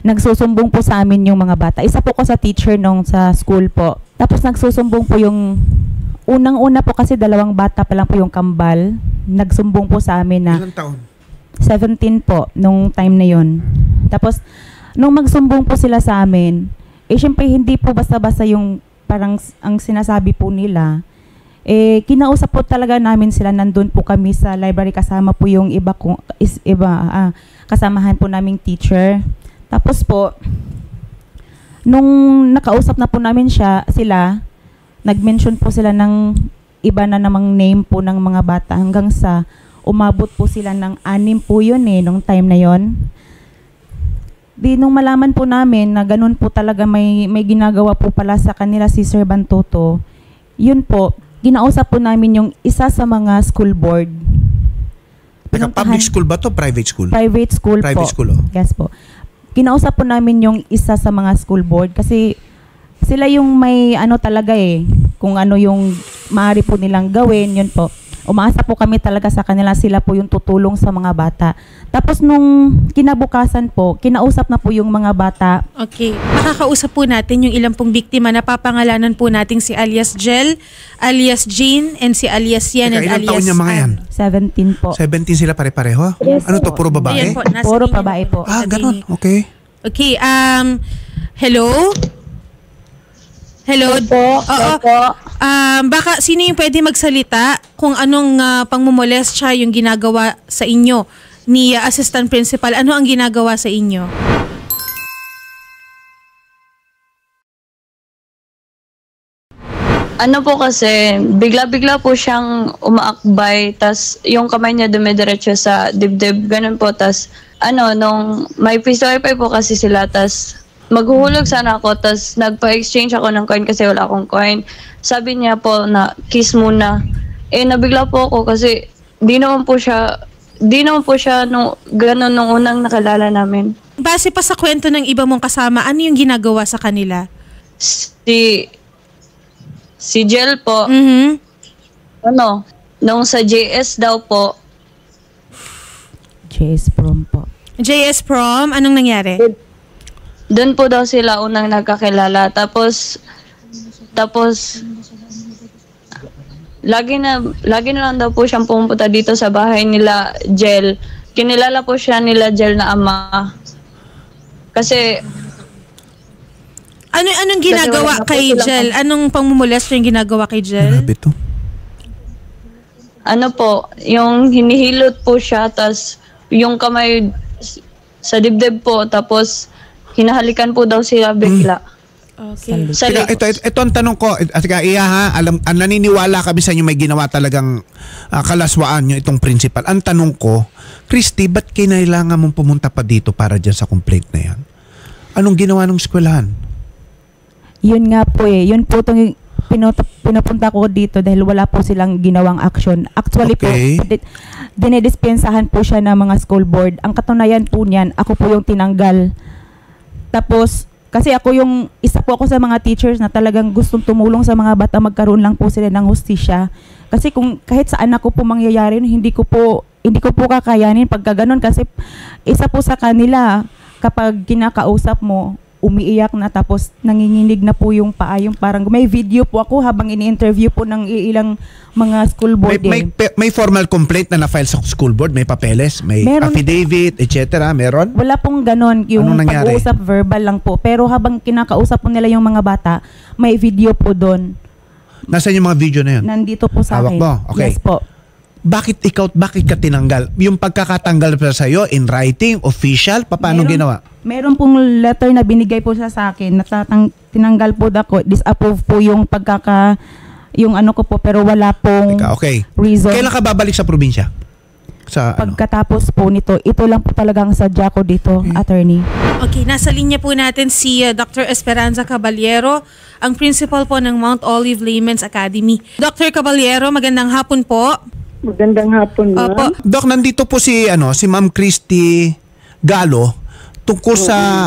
nagsusumbong po sa amin yung mga bata. Isa po ko sa teacher nung sa school po. Tapos nagsusumbong po yung unang-una po kasi 2 bata pa lang po yung kambal. Nagsumbong po sa amin na Ilang taon? 17 po nung time na yon. Tapos nung magsumbong po sila sa amin, syempre hindi po basta-basta yung parang ang sinasabi po nila. Kinausap po talaga namin sila, nandun po kami sa library kasama po yung kasamahan po naming teacher. Tapos po, nung nakausap na po namin sila, nag-mention po sila ng iba na namang name po ng mga bata hanggang sa umabot po sila ng 6 po yun nung time na yon. Di nung malaman po namin na ganun po talaga may ginagawa po pala sa kanila si Sir Bantoto, yun po, ginausap po namin yung isa sa mga school board. Public school ba to? Private school? Private school po. Private school, oh. Yes po. Kinausap po namin yung isa sa mga school board kasi sila yung may talaga kung ano yung maaari po nilang gawin, yun po. Umaasa po kami talaga sa kanila, sila po yung tutulong sa mga bata. Tapos nung kinabukasan po, kinausap na po yung mga bata. Okay. Makakausap po natin yung ilang pong biktima. Napapangalanan po natin si alias Jel, alias Jean, and si alias Yan, and Ilang alias taon niya mga yan? 17 po. 17 sila pare-pareho? Yes, ano to, puro babae? Ayan po, nasa Puro linya babae po. Ganun. Okay. Okay, hello? Hello? Oo. Baka sino yung pwede magsalita kung anong pangmumolestya yung ginagawa sa inyo ni Assistant Principal? Ano ang ginagawa sa inyo? Ano po kasi, bigla-bigla po siyang umaakbay, tas yung kamay niya dumidiretso sa dibdib, ganun po, tas nung may piso wifi po kasi sila, tas maghuhulog sana ako, tas nagpa-exchange ako ng coin kasi wala akong coin. Sabi niya po na kiss muna. Nabigla po ako kasi di naman po siya nung ganun nung unang nakilala namin. Base pa sa kwento ng iba mong kasama, ano yung ginagawa sa kanila? Si Jel po, nung sa JS daw po. JS Prom po. JS Prom, anong nangyari? Doon po daw sila unang nagkakilala. Tapos lagi na lang daw po siyang pumunta dito sa bahay nila Jel. Kinilala po siya nila Jel na ama. Kasi anong ginagawa kay Jel? Anong pangmumolestya yung ginagawa kay Jel? Grabe to. Yung hinihilot po siya, tas yung kamay sa dibdib po, tapos hinahalikan po daw sila bigla. Okay. Ito ang tanong ko. Naniniwala kami sa inyo may ginawa talagang kalaswaan nyo itong principal. Ang tanong ko, Christy, ba't kinailangan mong pumunta pa dito para dyan sa complaint na yan? Anong ginawa ng eskwelahan? Yun nga po Yun po itong pinapunta ko dito dahil wala po silang ginawang action. Actually po, dinidispensahan po siya ng mga school board. Ang katunayan po niyan, ako po yung tinanggal. Tapos, kasi isa po ako sa mga teachers na talagang gustong tumulong sa mga bata, magkaroon lang po sila ng hustisya. Kasi kung kahit sa anak ko po mangyayari, hindi ko po kakayanin pagka ganun. Kasi isa po sa kanila, kapag kinakausap mo, umiiyak na tapos nanginginig na po yung paa, yung parang may video po ako habang ini-interview po ng ilang mga school board. May formal complaint na na-file sa school board? May papeles? May affidavit, etc.? Meron? Wala pong ganon. Yung pag-uusap verbal lang po. Pero habang kinakausap po nila yung mga bata, may video po doon. Nasaan yung mga video na yun? Nandito po sa akin. Hawak mo? Okay. Yes po. Bakit ka tinanggal? Yung pagkakatanggal pa sa'yo, in writing, official, paano ginawa? Meron pong letter na binigay po siya sa akin na tinanggal po ako, disapprove po yung yung ano ko po, pero wala pong reason. Kailan ka babalik sa probinsya? Pagkatapos po nito, ito lang po talagang sadya ko dito, attorney. Okay, nasa linya po natin si Dr. Esperanza Caballero, ang principal po ng Mount Olive Layman's Academy. Dr. Caballero, magandang hapon po. Magandang hapon, ma'am. Doc, nandito po si Ma'am Christy Galo tungkol sa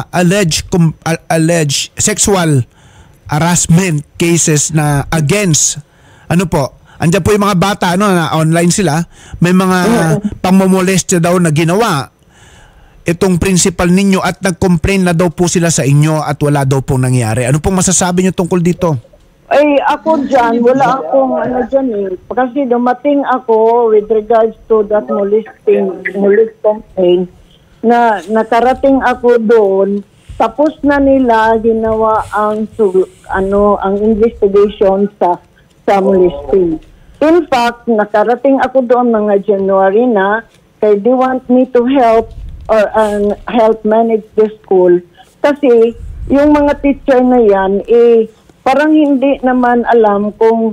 alleged sexual harassment cases na against andyan po yung mga bata na online sila, may mga pangmomolestya daw na ginawa. itong principal ninyo at nag-complain na daw po sila sa inyo at wala daw pong nangyari. Ano pong masasabi niyo tungkol dito? Ay, ako dyan, wala akong ano dyan eh. Kasi dumating ako with regards to that molest complaint na nakarating ako doon. Tapos na nila ginawa ang ang investigation sa molesting. In fact, nakarating ako doon mga January na kaya they want me to help or help manage the school. Kasi yung mga teacher na yan, parang hindi naman alam kung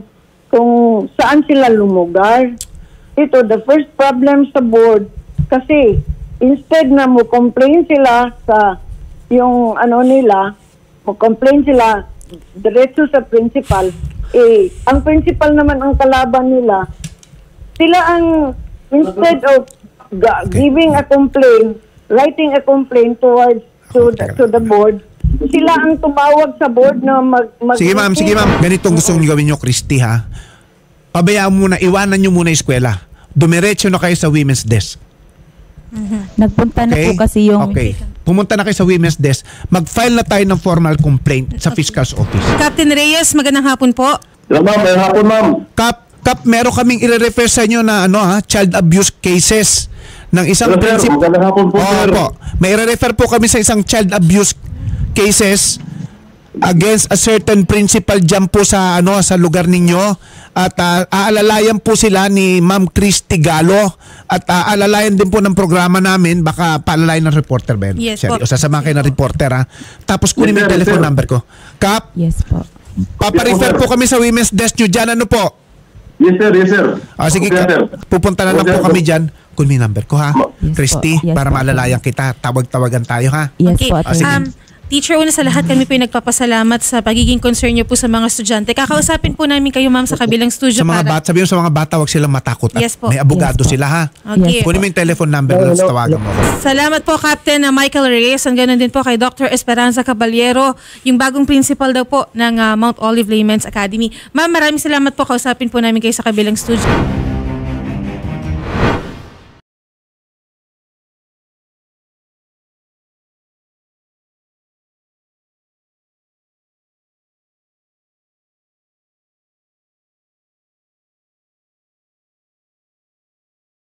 saan sila lumugar. Ito, the first problem sa board, kasi instead na mo-complain sila sa yung mo-complain sila diretso sa principal, ang principal naman ang kalaban nila. Sila ang, instead of giving a complaint, writing a complaint towards to the board, sila ang tumawag sa board na Sige ma'am. Ganitong gusto nyo gawin nyo, Christy ha. Pabayaan muna, iwanan nyo muna yung eskwela. Dumiretso na kayo sa women's desk. Nagpunta na po kasi yung... Okay. Pumunta na kayo sa women's desk. Mag-file na tayo ng formal complaint sa Fiscal's Office. Captain Reyes, magandang hapon po. Ma'am, magandang hapon, ma'am. Kap, meron kaming i-refer sa inyo na child abuse cases ng isang principal. Magandang hapon po, sir. Po. May i-refer po kami sa isang child abuse cases against a certain principal dyan po sa lugar ninyo at aalalayan po sila ni Ma'am Christy Galo at aalalayan din po ng programa namin, baka paalalayan ng reporter ba yun? Yes po. Sasama kayo ng reporter ha. Tapos kunin mo yung telephone number ko. Kap, Yes po. paparefer po kami sa women's desk nyo dyan, ano po? Yes, sir. Sige, Okay, sir. pupunta na lang po kami dyan. Kunin mo yung number ko ha. Yes Christy, po. Yes para po. maalalayan kita. Tawag-tawagan tayo ha. Yes Okay. po, attorney. Teacher, una sa lahat, kami po yung nagpapasalamat sa pagiging concern niyo po sa mga estudyante. Kakausapin po namin kayo, ma'am, sa kabilang studio Sa mga bata, sabihin mo sa mga bata, huwag silang matakot at Yes po. may abogado Yes po. sila ha. Okay. Kunin mo yung telephone number na tawagan mo. Salamat po, Captain Michael Reyes. Ang ganun din po kay Dr. Esperanza Caballero, yung bagong principal daw po ng Mount Olive Layman's Academy. Ma'am, maraming salamat po. Kausapin po namin kayo sa kabilang studio.